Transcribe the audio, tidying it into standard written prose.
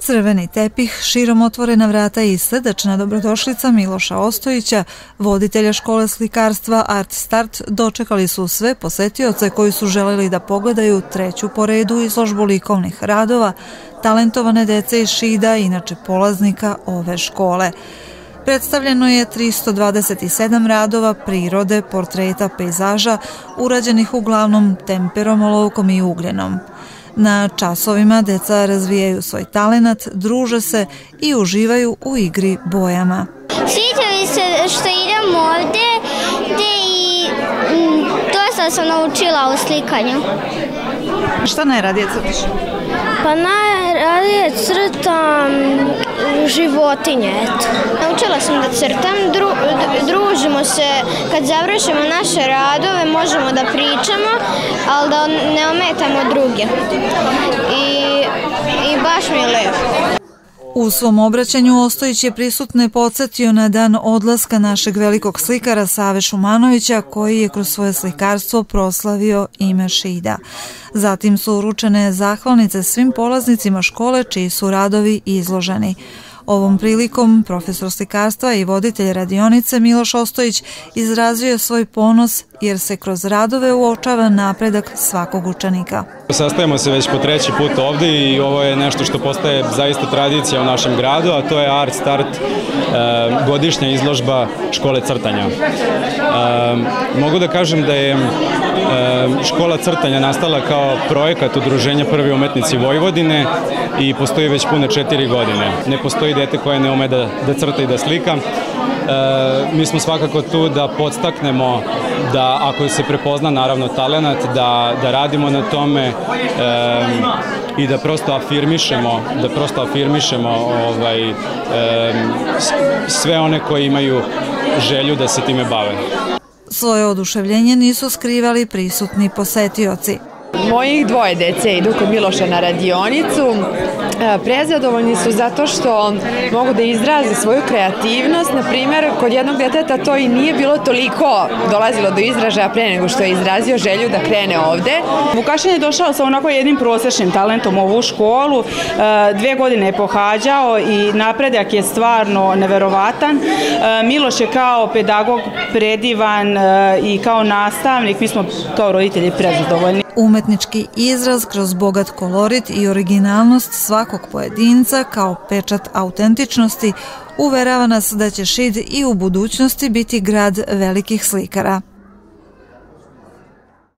Crveni tepih, širom otvorena vrata i srdačna dobrodošlica Miloša Ostojića, voditelja škole slikarstva Art Start, dočekali su sve posetioce koji su želeli da pogledaju treću po redu izložbu likovnih radova talentovane dece iz Šida, inače polaznika ove škole. Predstavljeno je 327 radova prirode, portreta, pejzaža, urađenih uglavnom temperom, olovkom i ugljenom. Na časovima deca razvijaju svoj talenat, druže se i uživaju u igri bojama. Sviđa mi se što idem ovde i dosta sam naučila u slikanju. Šta najradije crtiš? Pa najradije crtam životinje, eto. Naučila sam da crtam, družimo se, kad završimo naše radove možemo da pričamo, ali da ne ometamo druge. I baš mi je lepo. U svom obraćanju Ostojić je prisutne podsjetio na dan odlaska našeg velikog slikara Save Šumanovića, koji je kroz svoje slikarstvo proslavio ime Šida. Zatim su uručene zahvalnice svim polaznicima škole čiji su radovi izloženi. Ovom prilikom profesor slikarstva i voditelj radionice Miloš Ostojić izrazio je svoj ponos jer se kroz radove uočava napredak svakog učenika. Sastajemo se već po treći put ovde i ovo je nešto što postaje zaista tradicija u našem gradu, a to je Art Start, godišnja izložba škole crtanja. Mogu da kažem da je škola crtanja nastala kao projekat udruženja Prvi umetnici Vojvodine i postoji već pune 4 godine. Ne postoji dete koje ne ume da crta i da slika. Mi smo svakako tu da podstaknemo da ako se prepozna naravno talenat, da radimo na tome i da prosto afirmišemo sve one koji imaju želju da se time bave. Svoje oduševljenje nisu skrivali prisutni posetioci. Mojih dvoje dece idu kod Miloša na radionicu. Prezadovoljni su zato što mogu da izraze svoju kreativnost. Na primjer, kod jednog deteta to i nije bilo toliko dolazilo do izražaja pre nego što je izrazio želju da krene ovde. Vukašin je došao sa onako jednim prosječnim talentom u ovu školu. 2 godine je pohađao i napredak je stvarno neverovatan. Miloš je kao pedagog predivan i kao nastavnik. Mi smo kao roditelji prezadovoljni. Umetnički izraz kroz bogat kolorit i originalnost svakog pojedinca kao pečat autentičnosti uverava nas da će Šid i u budućnosti biti grad velikih slikara.